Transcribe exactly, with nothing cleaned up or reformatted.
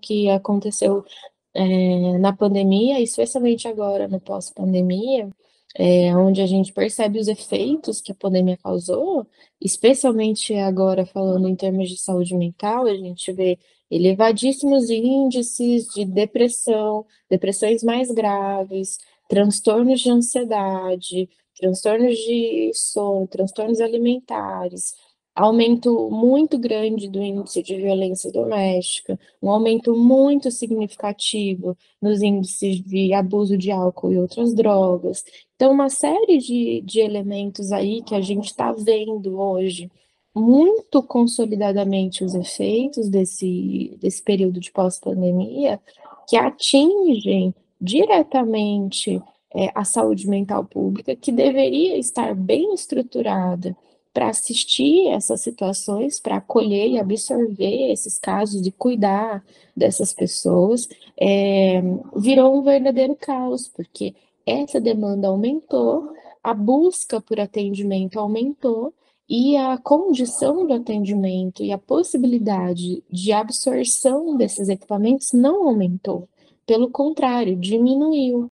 que aconteceu, eh, na pandemia, especialmente agora no pós-pandemia, eh, onde a gente percebe os efeitos que a pandemia causou, especialmente agora falando em termos de saúde mental, a gente vê elevadíssimos índices de depressão, depressões mais graves, transtornos de ansiedade, transtornos de sono, transtornos alimentares, aumento muito grande do índice de violência doméstica, um aumento muito significativo nos índices de abuso de álcool e outras drogas. Então uma série de de elementos aí que a gente tá vendo hoje, muito consolidadamente os efeitos desse desse período de pós-pandemia, que atingem diretamente, eh, a saúde mental pública, que deveria estar bem estruturada pra assistir essas situações, pra acolher e absorver esses casos e cuidar dessas pessoas, eh, virou um verdadeiro caos, porque essa demanda aumentou, a busca por atendimento aumentou, e a condição do atendimento e a possibilidade de absorção desses equipamentos não aumentou, pelo contrário, diminuiu.